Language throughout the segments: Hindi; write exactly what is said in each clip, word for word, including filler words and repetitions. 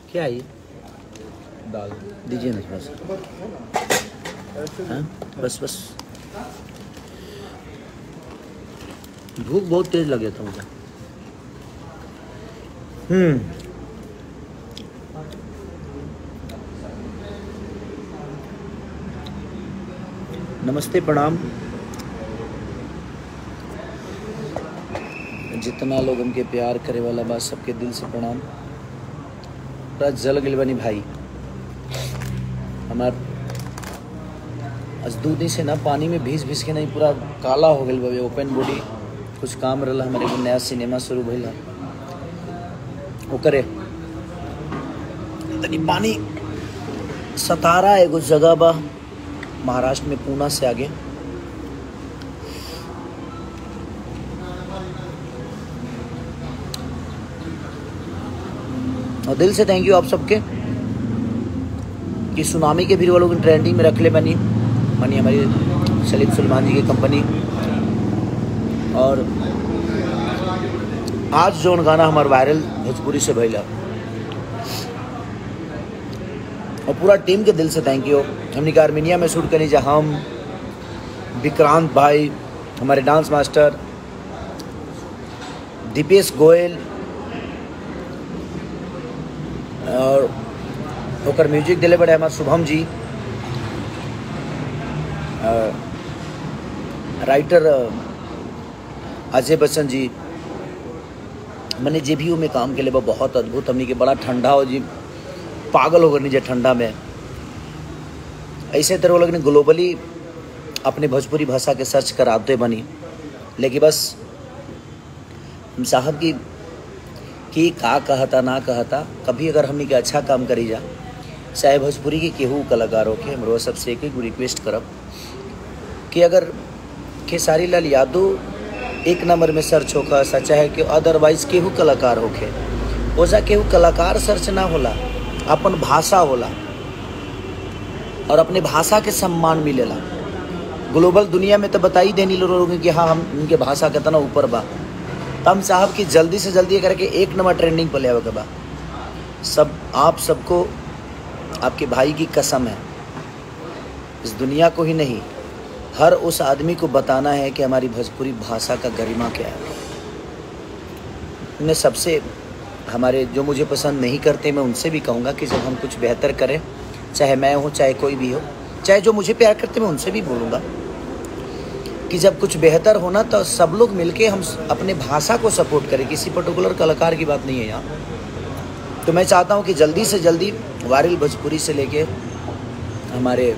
क्या है ये? दाल दीजिए ना थोड़ा सा। हाँ बस बस, भूख बहुत तेज लगे था मुझे। हम्म नमस्ते, प्रणाम। जितना लोग हमके प्यार करे वाला बात, सबके दिल से प्रणाम। पूरा जल गइल बानी भाई हमार। आज दो दिन से ना पानी में भीज भीज के नहीं पूरा काला हो गइल बा। ओपन बॉडी कुछ काम रहला, हमारे एगो नया सिनेमा शुरू भइल है, ओकरे तनी पानी सतारा एगो जगह बा महाराष्ट्र में, पूना से आगे। और दिल से थैंक यू आप सबके कि सुनामी के भी वालों की ट्रेंडिंग में रख ले बनी बनी हमारी सलीम सलमान जी की कंपनी। और आज जो गाना हमारा वायरल भोजपुरी से भइला, और पूरा टीम के दिल से थैंक यू। हमने का आर्मेनिया में शूट करी, जहाँ हम विक्रांत भाई, हमारे डांस मास्टर दीपेश गोयल, और ओकर म्यूजिक दिले बड़े हमारे शुभम जी, राइटर अजय बच्चन जी, मैंने जे भी में काम के लिए बहुत अद्भुत। हमने के बड़ा ठंडा हो जी, पागल हो गए ठंडा में। ऐसे तरह लोग ने ग्लोबली अपने भोजपुरी भाषा के सर्च कराते बनी, लेकिन बस हम साहब की कि का कहता ना कहता, कभी अगर हमने के अच्छा काम करी जा, चाहे भोजपुरी के केहू कलाकारों के, हम सबसे एक रिक्वेस्ट करब कि अगर खेसारी लाल यादव एक नंबर में सर्च होगा, सच्चा है कि अदरवाइज केहू कलाकार होके ओजा केहू कलाकार सर्च ना होला, अपन भाषा होला और अपने भाषा के सम्मान मिलेला। ग्लोबल दुनिया में तो बताई देनी लोग कि हाँ हम उनके भाषा कितना ऊपर बा। तो हम साहब की जल्दी से जल्दी करके एक नंबर ट्रेंडिंग पर ले आवे के बा। सब आप सबको आपके भाई की कसम है, इस दुनिया को ही नहीं, हर उस आदमी को बताना है कि हमारी भोजपुरी भाषा का गरिमा क्या है। मैं सबसे हमारे जो मुझे पसंद नहीं करते, मैं उनसे भी कहूँगा कि जब हम कुछ बेहतर करें, चाहे मैं हूँ चाहे कोई भी हो, चाहे जो मुझे प्यार करते, मैं उनसे भी बोलूँगा कि जब कुछ बेहतर होना तो सब लोग मिलके हम अपने भाषा को सपोर्ट करें, किसी पर्टिकुलर कलाकार की बात नहीं है यहाँ। तो मैं चाहता हूँ कि जल्दी से जल्दी वायरल भोजपुरी से लेके हमारे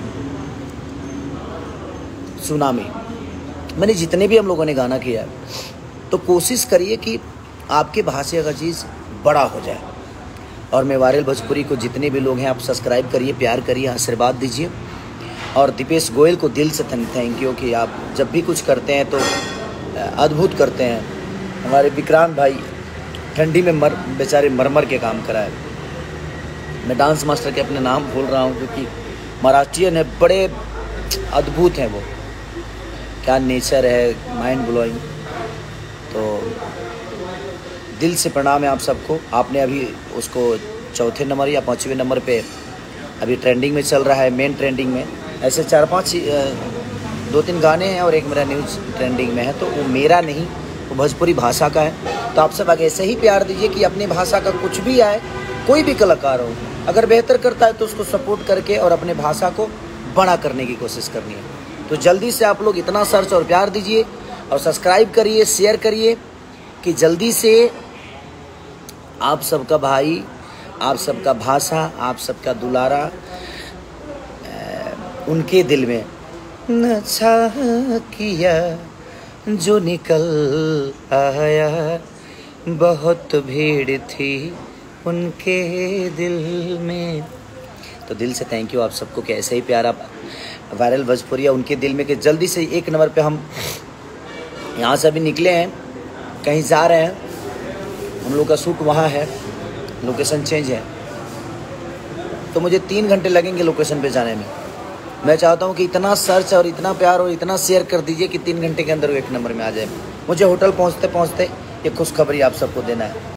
सुनामी, मैंने जितने भी हम लोगों ने गाना किया, तो कोशिश करिए कि आपके भाषा का चीज़ बड़ा हो जाए। और मैं वायरल भोजपुरी को जितने भी लोग हैं, आप सब्सक्राइब करिए, प्यार करिए, आशीर्वाद दीजिए। और दीपेश गोयल को दिल से थैंक यू कि आप जब भी कुछ करते हैं तो अद्भुत करते हैं। हमारे विक्रांत भाई ठंडी में मर बेचारे मर मर के काम कराए। मैं डांस मास्टर के अपने नाम भूल रहा हूँ क्योंकि महाराष्ट्रियन है, बड़े अद्भुत हैं वो, क्या नेचर है, माइंड ब्लोइंग। तो दिल से प्रणाम है आप सबको। आपने अभी उसको चौथे नंबर या पाँचवें नंबर पे अभी ट्रेंडिंग में चल रहा है, मेन ट्रेंडिंग में। ऐसे चार पांच दो तीन गाने हैं और एक मेरा न्यूज़ ट्रेंडिंग में है, तो वो मेरा नहीं, वो भोजपुरी भाषा का है। तो आप सब आगे ऐसे ही प्यार दीजिए कि अपनी भाषा का कुछ भी आए, कोई भी कलाकार हो, अगर बेहतर करता है तो उसको सपोर्ट करके और अपने भाषा को बड़ा करने की कोशिश करनी है। तो जल्दी से आप लोग इतना सर्च और प्यार दीजिए और सब्सक्राइब करिए, शेयर करिए कि जल्दी से आप सबका भाई, आप सबका भाषा, आप सबका दुलारा उनके दिल में नशा किया जो निकल आया, बहुत भीड़ थी उनके दिल में। तो दिल से थैंक यू आप सबको कि ऐसे ही प्यार आप वायरल भोजपुरिया उनके दिल में, कि जल्दी से एक नंबर पे हम यहाँ से अभी निकले हैं, कहीं जा रहे हैं, हम लोग का शूट वहाँ है, लोकेशन चेंज है, तो मुझे तीन घंटे लगेंगे लोकेशन पे जाने में। मैं चाहता हूँ कि इतना सर्च और इतना प्यार और इतना शेयर कर दीजिए कि तीन घंटे के अंदर वो एक नंबर में आ जाए। मुझे होटल पहुँचते पहुँचते ये खुशखबरी आप सबको देना है।